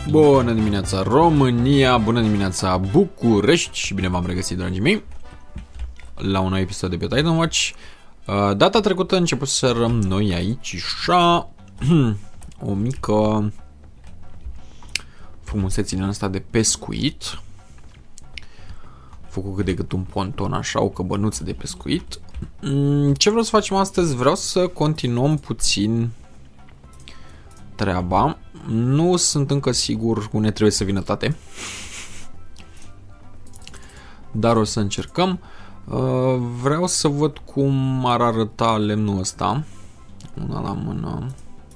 Bună dimineața România, bună dimineața București și bine v-am regăsit, dragii mei, la un nou episod de pe Titan Watch. Data trecută începuserăm noi aici așa o mică frumusețe din asta de pescuit. Făcut cât de cât un ponton așa, o căbănuță de pescuit. Ce vreau să facem astăzi? Vreau să continuăm puțin treaba. Nu sunt încă sigur unde trebuie să vină tate, dar o să încercăm. Vreau să văd cum ar arăta lemnul ăsta. Una la mână.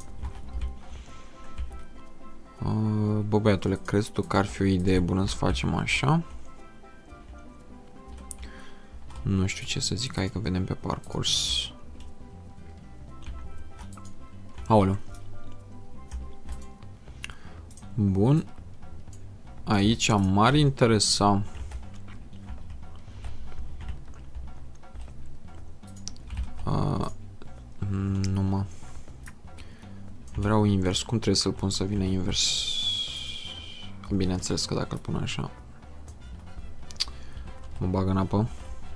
Bă, băiatule, crezi tu că ar fi o idee bună să facem așa? Nu știu ce să zic, hai că vedem pe parcurs. Aoleu. Bun. Aici m-ar interesa numai vreau invers. Cum trebuie să-l pun să vină invers? Bineînțeles că dacă îl pun așa mă bagă în apă.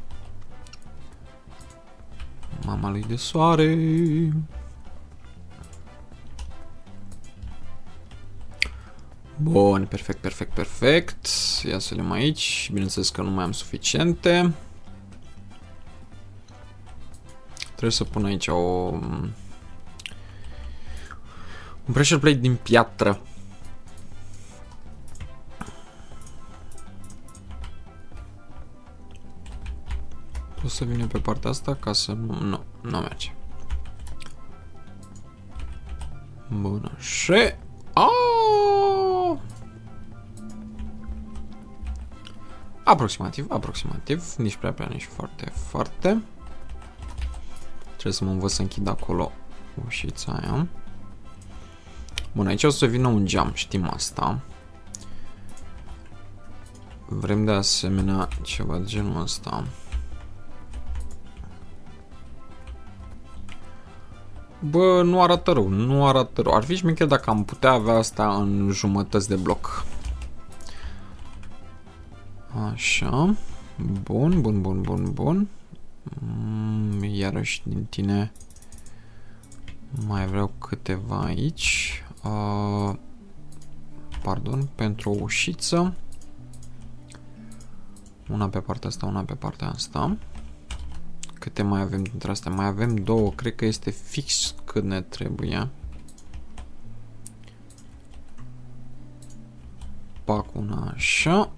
Mama lui de soare. Bun, perfect. Ia să le mai aici. Bineînțeles că nu mai am suficiente. Trebuie să pun aici un pressure plate din piatră. Pot să vină pe partea asta ca să nu merge. Bun, așa. Aproximativ, nici prea, nici foarte. Trebuie să mă învăț să închid acolo ușița aia. Bun, aici o să vină un geam, știm asta. Vrem de asemenea ceva de genul ăsta. Bă, nu arată rău, Ar fi șmecher dacă am putea avea asta în jumătăți de bloc. Așa. Bun. Iarăși din tine mai vreau câteva aici. Pardon, pentru o ușiță. Una pe partea asta, una pe partea asta. Câte mai avem dintre astea? Mai avem două, cred că este fix cât ne trebuie. Pac una așa.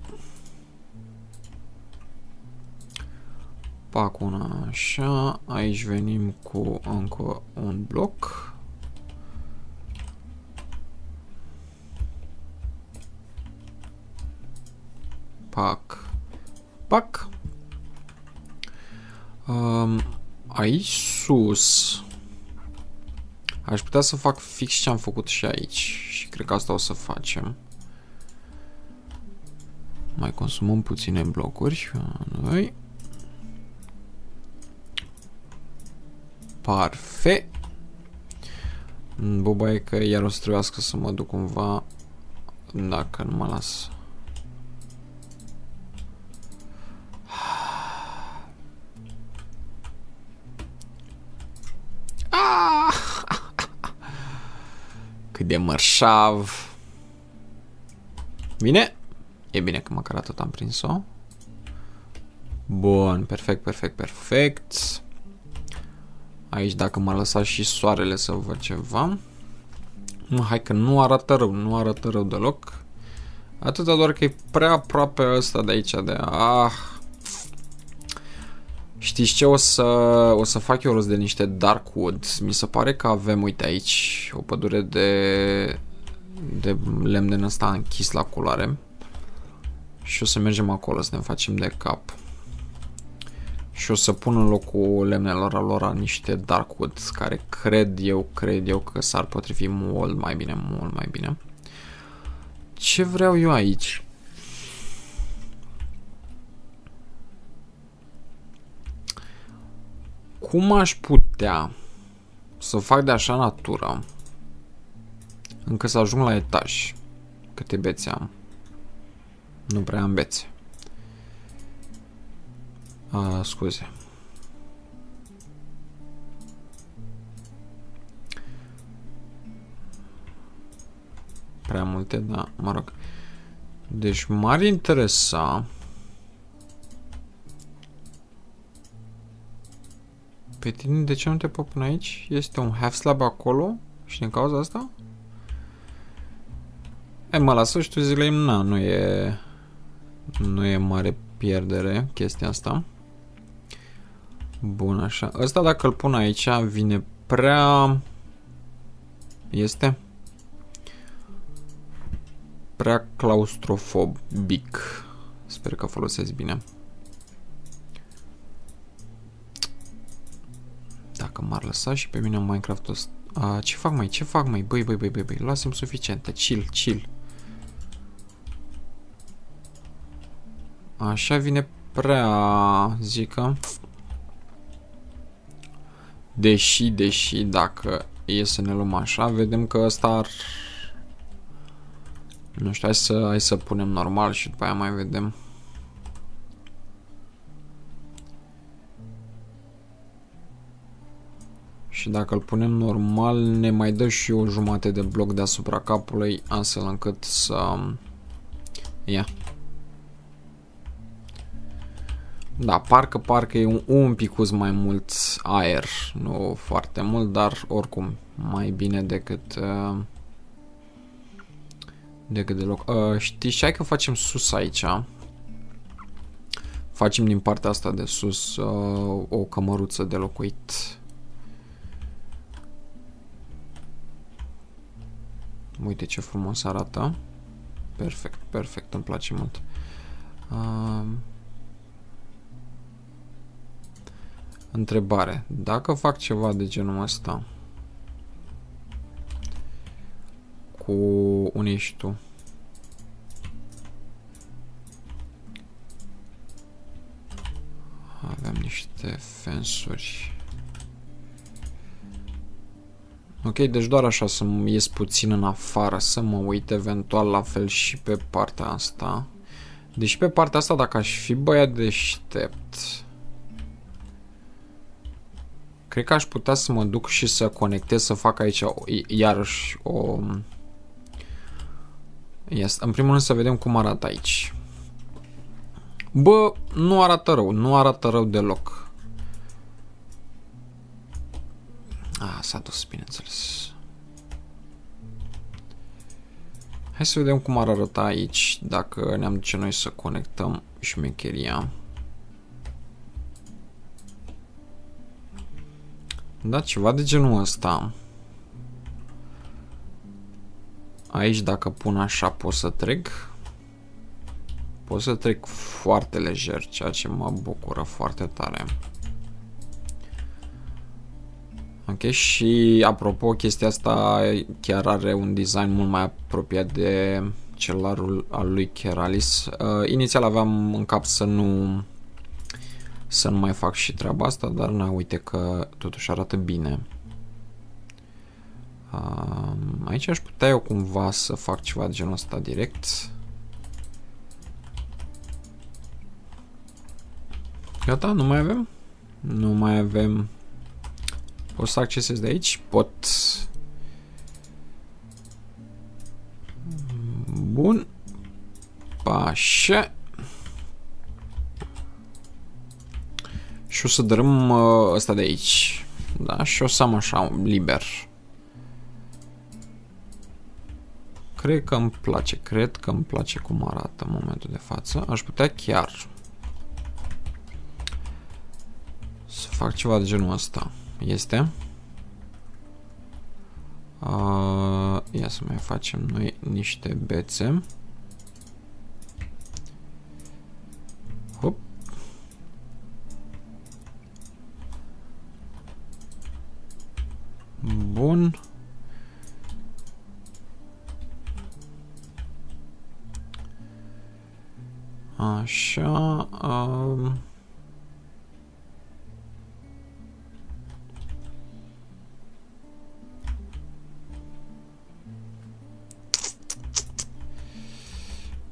Pac una așa. Aici venim cu încă un bloc. Pac. Aici sus aș putea să fac fix ce am făcut și aici. Și cred că asta o să facem. Mai consumăm puține blocuri. Noi. Parfect. Boba e că iar o să trebuiască să mă duc cumva dacă nu mă las. Cât de mărșav. Bine? E bine că măcar atât am prins-o. Bun, perfect. Aici dacă m-a lăsat și soarele să văd ceva. Hai că nu arată rău deloc. Atâta doar că e prea aproape ăsta de aici de... Știți ce? O să fac eu rost de niște dark wood. Mi se pare că avem, uite aici, o pădure de lemn din ăsta închis la culoare. Și o să mergem acolo să ne facem de cap. Și o să pun în locul lemnelor alora niște dark wood, care cred eu că s-ar potrivi mult mai bine. Ce vreau eu aici? Cum aș putea să fac de așa natură încât să ajung la etaj? Câte bețe am? Nu prea am bețe. Scuze. Prea multe, da, mă rog. Deci m-ar interesa pe tine, de ce nu te pot pune aici? Este un half slab acolo și din cauza asta? Mă, la sfârșitul zilei, na, nu e mare pierdere chestia asta. Bun, așa. Ăsta dacă îl pun aici vine prea... Este? Prea claustrofobic. Sper că folosesc bine. Dacă m-ar lăsa și pe mine în Minecraft-ul ăsta... Ce fac, mai? Ce fac, mai? Băi, lasă-mi suficientă. Chill. Așa vine prea... zică. Deși, dacă e să ne luăm așa, vedem că ăsta ar... Nu știu, hai să punem normal și după aia mai vedem. Și dacă îl punem normal, ne mai dă și o jumătate de bloc deasupra capului, astfel încât să... Ia. Da, parcă e un picuț mai mult aer, nu foarte mult, dar oricum mai bine decât deloc. Știi, hai că facem sus aici. Facem din partea asta de sus o cămăruță de locuit. Uite ce frumos arată. Perfect, îmi place mult. Întrebare. Dacă fac ceva de genul ăsta cu unde ești tu? Avem niște fensuri. Ok, deci doar așa să ies puțin în afară, să mă uit eventual la fel și pe partea asta. Deci pe partea asta, dacă aș fi băiat deștept, cred că aș putea să mă duc și să conectez, să fac aici iarăși o... În primul rând să vedem cum arată aici. Bă, nu arată rău deloc. S-a dus, bineînțeles. Hai să vedem cum ar arăta aici dacă ne-am duce noi să conectăm șmecheria. Da, ceva de genul ăsta. Aici dacă pun așa pot să trec. Pot să trec foarte lejer, ceea ce mă bucură foarte tare. Ok, și apropo, chestia asta chiar are un design mult mai apropiat de cel al lui Keralis. Inițial aveam în cap să nu mai fac și treaba asta, dar na, uite că totuși arată bine. Aici aș putea eu cumva să fac ceva de genul ăsta direct. Gata, nu mai avem? Nu mai avem. Pot să accesez de aici? Pot. Bun. Așa. Și o să dărâm ăsta de aici. Da, și o să am așa, liber. Cred că îmi place cum arată în momentul de față. Aș putea chiar să fac ceva de genul ăsta. Este. Ia să mai facem noi niște bețe. Hop. Bun. Așa.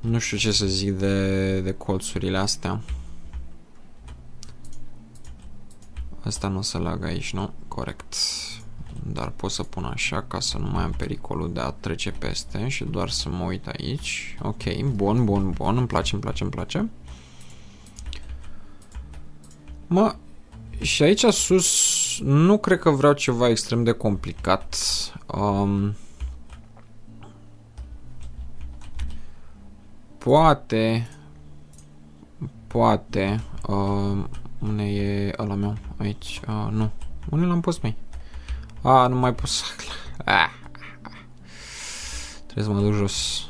Nu știu ce să zic de colțurile astea. Asta nu o să leagă aici, nu? Corect. Dar pot să pun așa ca să nu mai am pericolul de a trece peste și doar să mă uit aici. Ok, bun, bun, bun. Îmi place, îmi place, îmi place. Mă, și aici sus nu cred că vreau ceva extrem de complicat. Poate unde e ăla meu? Aici, nu. Unde l-am pus, măi? Nu mai pus. Trebuie să mă duc jos.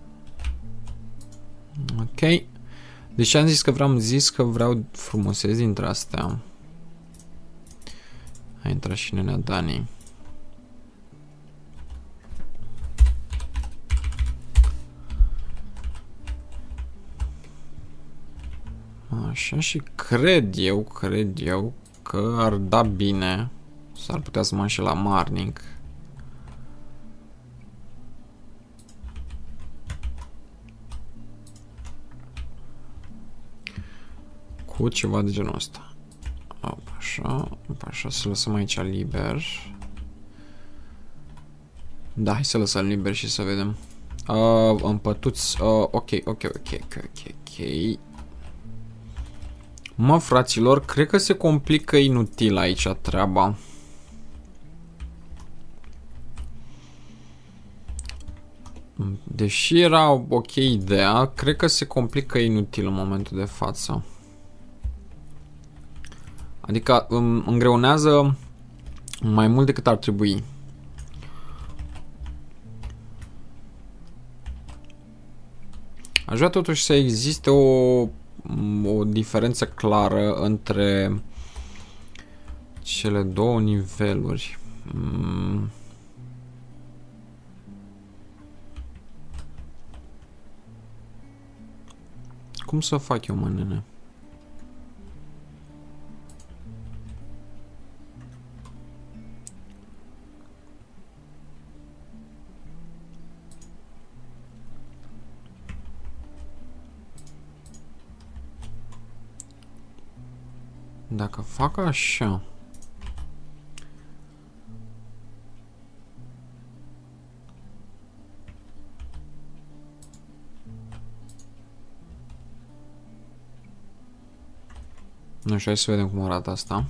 Ok. Deci am zis că vreau frumusețe dintre astea. A intrat și nenea Dani. Așa, și cred eu că ar da bine. S-ar putea să mă înșel la Marnic. Cu ceva de genul ăsta. Așa, să lăsăm aici liber. Da, hai să lăsăm liber și să vedem. Împătuți. Ok. Mă, fraților, cred că se complică inutil aici treaba. Deși era ok ideea, cred că se complică inutil în momentul de față. Adică îngreunează mai mult decât ar trebui. Aș vrea totuși să existe o diferență clară între cele două niveluri. Cum să fac eu, mă, nene? Dacă fac așa... Nu știu, hai să vedem cum arată asta.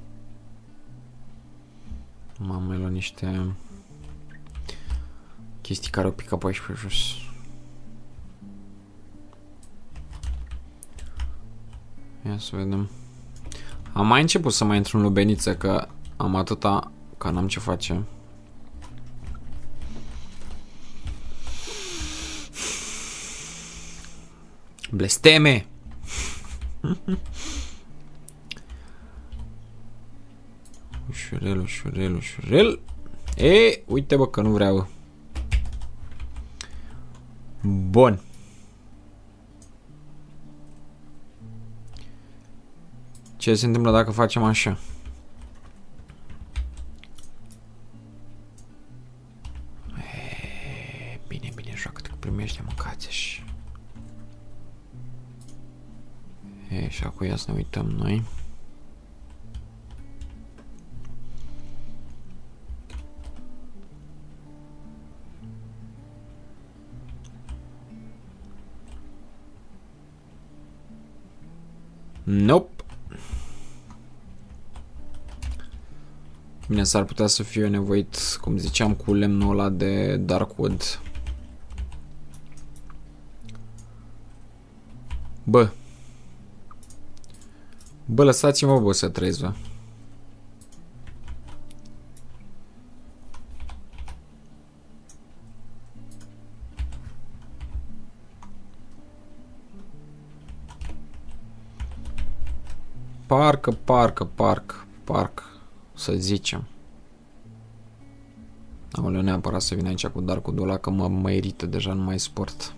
M-am mai luat niște chestii care au picat pe aici pe jos. Ia să vedem. Am mai început să mai intru în lubeniță, că am atâta, că n-am ce face. Blesteme! Ușurel, ușurel, ușurel. Uite, bă, că nu vreau. Bun. Ce se întâmplă dacă facem așa? Bine, bine, joacă-te că primești mâncați-și. Și acum ia să ne uităm noi. Nope. Bine, s-ar putea să fiu nevoit, cum ziceam, cu lemnul ăla de Darkwood. Bă, lăsați-mă, bă, să trăiesc, bă. Parcă, să zicem. Aoleu, neapărat să vin aici cu Darkwood-ul ăla, că mă irită, deja nu mai sport.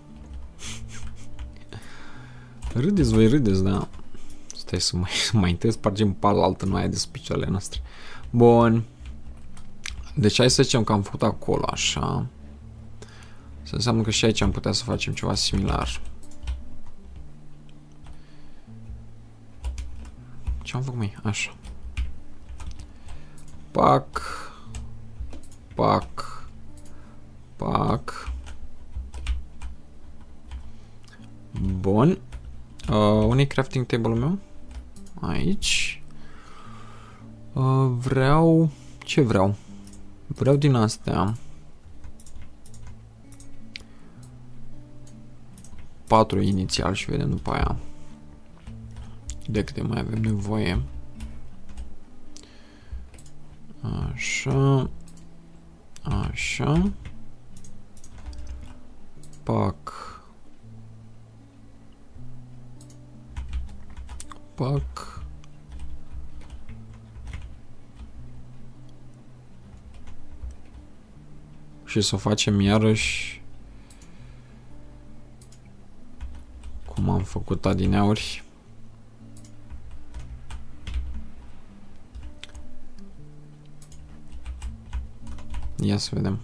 Râdeți, voi râdeți, da. Stai să mai întâi spargem pal altă noaia de picioarele noastre. Bun. Deci hai să zicem că am făcut acolo, așa. Să înseamnă că și aici am putea să facem ceva similar. Ce am făcut, măi? Așa. Pac. Pac. Pac. Bun. Unde-i crafting table-ul meu? Aici. Vreau... Ce vreau? Vreau din astea. 4 inițial și vedem după aia de câte mai avem nevoie. Așa. Așa. Pac. Pac. Și să o facem iarăși cum am făcut adineauri. Ia să vedem.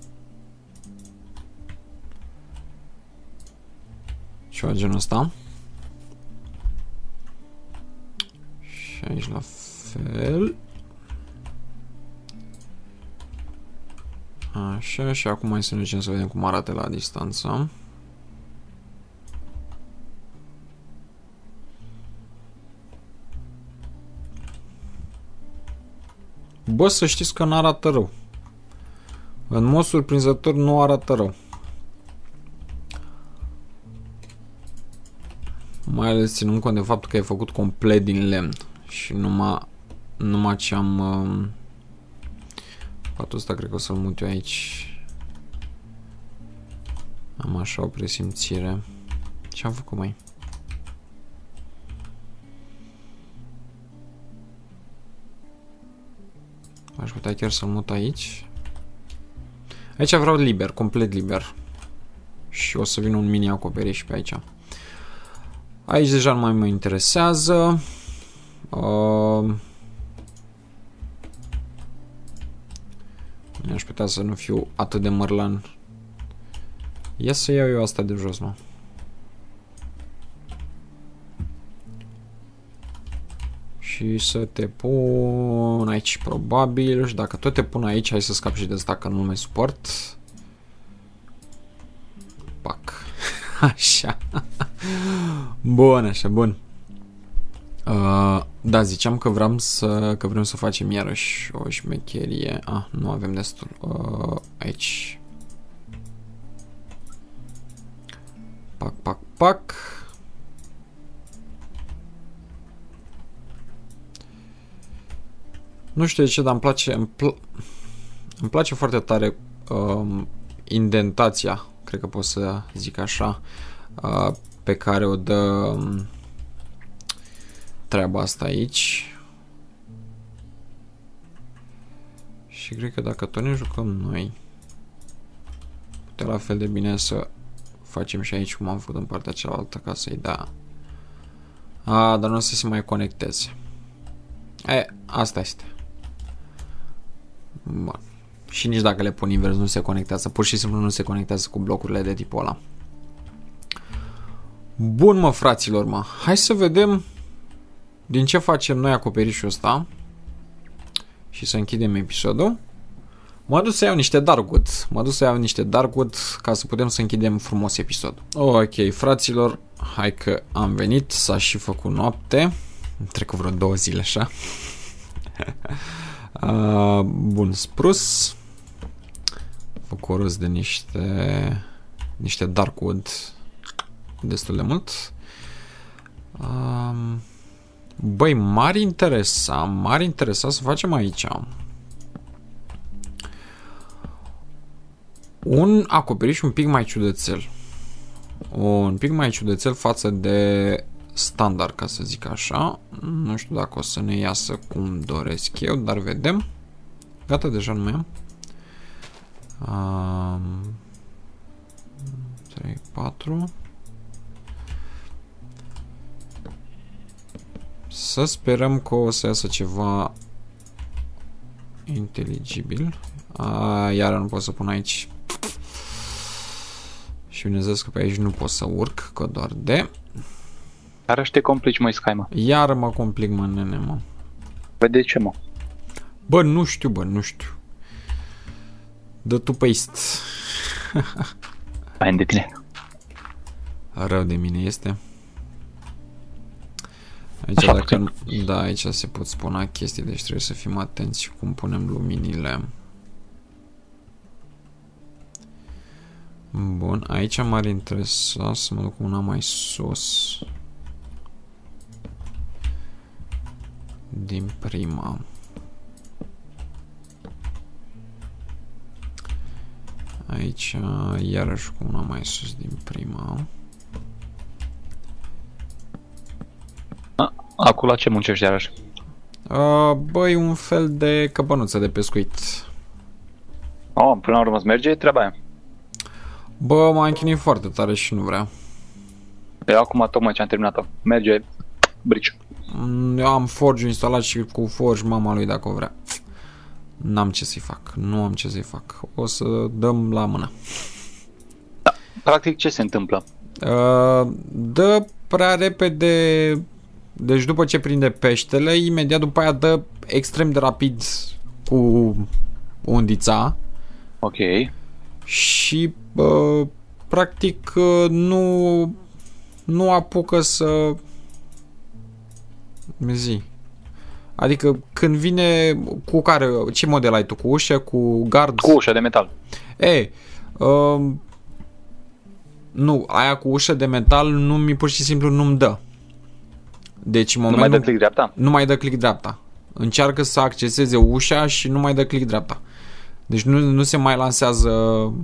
Ceva genul ăsta. Și aici la fel. Așa, și acum mai să ne ducem să vedem cum arată la distanță. Bă, să știți că nu arată rău. În mod surprinzător nu arată rău. Mai ales ținând cont de faptul că e făcut complet din lemn. Și numai ce am... Patul ăsta cred că o să-l mut eu aici. Am așa o presimțire. Ce am făcut, mai? Aș putea chiar să-l mut aici. Aici vreau liber, complet liber. Și o să vină un mini acoperiș pe aici. Aici deja nu mai mă interesează. Aș putea să nu fiu atât de mărlan. Ia să iau eu asta de jos, mă. Și să te pun aici, probabil. Și dacă tot te pun aici, hai să scap și de asta, că nu mai suport. Pac. Așa. Bun, așa, bun. Da, ziceam că vrem să facem iarăși o șmecherie. Nu avem destul. Aici. Pac, pac, pac. Nu știu de ce, dar îmi place foarte tare indentația, cred că pot să zic așa, pe care o dă treaba asta aici. Și cred că dacă tot ne jucăm noi, putem la fel de bine să facem și aici cum am făcut în partea cealaltă, ca să-i da. Dar nu o să se mai conecteze. Asta este. Bun. Și nici dacă le pun invers nu se conectează, pur și simplu nu se conectează cu blocurile de tipul ăla. Bun, mă, fraților, mă. Hai să vedem din ce facem noi acoperișul ăsta și să închidem episodul. Mă duc să iau niște Darkwood. Ca să putem să închidem frumos episodul. Ok, fraților, hai că am venit, s-a și făcut noapte. Trec vreo 2 zile așa. Bun, sprus. Făcut rost de niște Darkwood destul de mult. Băi, m-ar interesa să facem aici un acoperiș un pic mai ciudățel. Un pic mai ciudățel față de standard, ca să zic așa. Nu știu dacă o să ne iasă cum doresc eu, dar vedem. Gata, deja nu mai am. 3, 4. Să sperăm că o să iasă ceva inteligibil. Iar nu pot să pun aici. Și bineînțeles că pe aici nu pot să urc, că doar de... Iarăși te complici, măi, Sky, mă. Iar mă complic, mă, nene, mă. Păi de ce, mă? Bă, nu știu, bă, nu știu. Dă tu paste. Fain de tine. Rău de mine este. Aici, Așa dacă... puțin. Da, aici se pot spune chestii, deci trebuie să fim atenți cum punem luminile. Bun, aici m-ar interesa să mă duc una mai sus. Din prima. Aici, iarăși cu una mai sus din prima. Acum la ce muncești iarăși? Băi, un fel de căpănuță de pescuit. Oh, până la urmă îți merge treaba aia. Bă, m-am chinuit foarte tare și nu vreau. Eu acum tocmai ce am terminat-o. Merge brici. Eu am Forge instalat și cu Forge mama lui dacă o vrea. N-am ce să-i fac, nu am ce să-i fac. O să dăm la mână. Practic ce se întâmplă? Dă prea repede. Deci după ce prinde peștele, imediat după aia dă extrem de rapid cu undița. Ok. Și practic nu apucă să zi. Adică când vine cu care, ce model ai tu? Cu ușă, cu gard? Cu ușă de metal. Nu, aia cu ușă de metal pur și simplu nu-mi dă. Deci în momentul Nu mai dă click dreapta? Nu mai dă click dreapta. Încearcă să acceseze ușa și nu mai dă click dreapta. Deci nu se mai lansează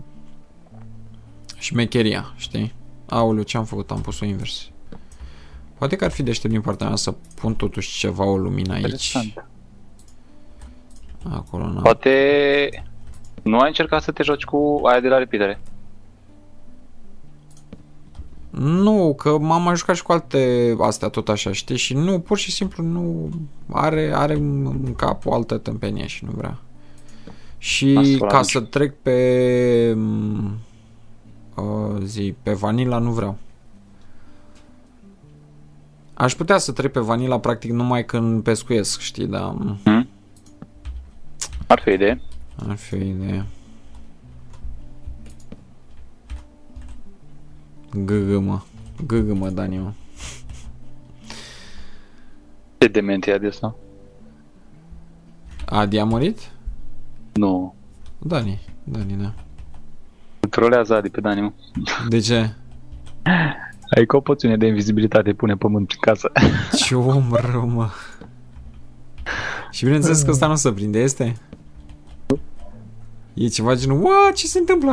șmecheria, știi? Aoleu, ce am făcut? Am pus-o invers. Poate că ar fi deștept din partea mea să pun totuși ceva, o lumină aici. Interesant. Acolo, n-am. Poate nu ai încercat să te joci cu aia de la repeatere? Nu, că m-am mai jucat și cu alte astea tot așa, știi? Și nu, pur și simplu nu are în cap o altă tâmpenie și nu vrea. Și ca să trec pe pe Vanilla nu vreau. Aș putea să trec pe Vanilla practic numai când pescuiesc, știi, dar... Ar fi o idee. Ar fi o idee. Gâgă-mă, Dani, mă. Ce dement e de asta? Adi a murit? Nu. Dani, da. Trolează Adi pe Dani, mă. De ce? Ai că o poțiune de invizibilitate pune pământ prin casă. Ce om rău, mă. Și bineînțeles că ăsta nu se prinde, este? E ceva genul, uaa, ce se întâmplă?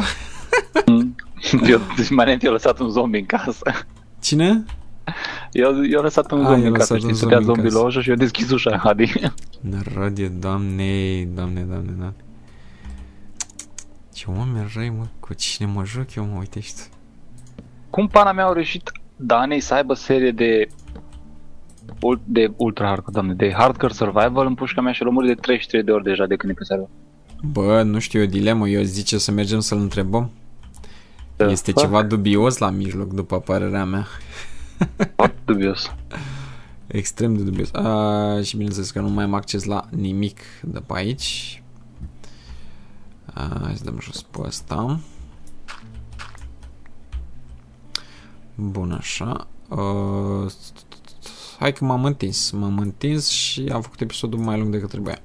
Eu lăsat un zombie în casă. Cine? Eu lăsat un zombie în casă, știi, stătea zombie la ușă și eu deschis ușa, Adi. Nărodie, doamne. Ce oameni răi, mă, cu cine mă joc eu, mă, uite ești. Cum pana mea au reușit Danei să aibă serie de ultra hardcore, doamne, de hardcore survival în pușca mea și rămâri de 33 de ori deja de când e pe server. Bă, nu știu, e o dilemă, eu zice să mergem să-l întrebăm. Este ceva dubios la mijloc, după părerea mea. Foarte dubios. Extrem de dubios. Și bineînțeles că nu mai am acces la nimic de pe aici. Hai să dăm jos pe ăsta. Bun, așa. Hai că m-am întins și am făcut episodul mai lung decât trebuia.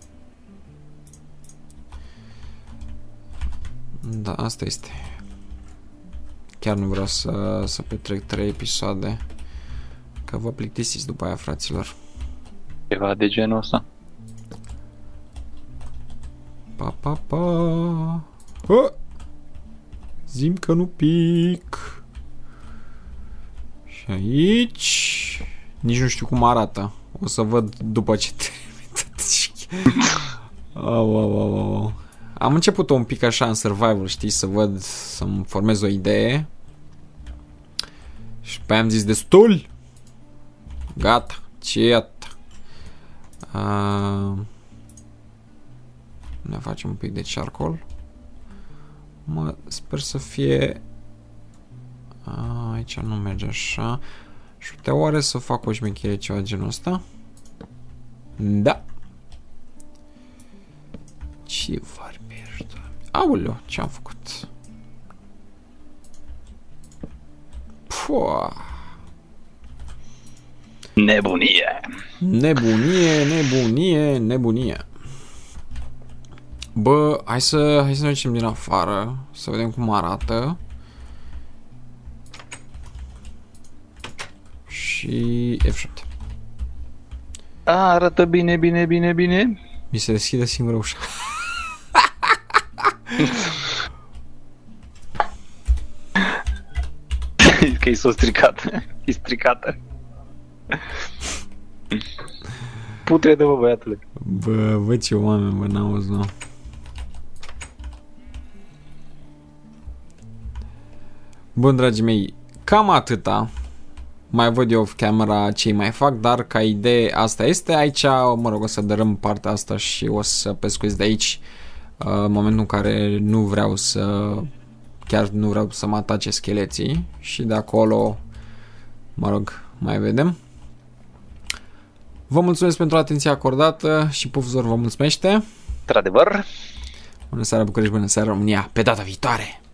Da, asta este. Chiar nu vreau să petrec 3 episoade, că vă plictisiți după aia, fraților. Ceva de genul ăsta. Pa. Zim că nu pic. Și aici nici nu știu cum arată. O să văd după ce termin. Au. Am început un pic așa în survival, știi, să văd, să-mi formez o idee. Și pe aia am zis destul. Gata, cet. Ne facem un pic de charcoal. Sper să fie Aici nu merge așa. Și putea oare să fac o șmecherie ceva genul ăsta? Da. Ce vorbești? Aoleu, ce-am făcut? Pua. Nebunie. Nebunie, nebunie, nebunie. Bă, hai să ne ducem din afară, să vedem cum arată. Și F7. Arată bine, bine, bine, bine. Mi se deschide singură ușa. Că e s-o stricat. E stricată. Putredă, bă, băiatule. Bă, ce oameni, bă, n-auzi, nu. Bun, dragii mei, cam atâta. Mai văd eu off camera ce mai fac, dar ca idee asta este. Aici, mă rog, o să dărâm partea asta și o să pescuiesc de aici în momentul în care nu vreau să, chiar nu vreau să mă atace scheleții, și de acolo, mă rog, mai vedem. Vă mulțumesc pentru atenția acordată și Pufzor vă mulțumește. Într-adevăr. Bună seara București, bună seara România, pe data viitoare!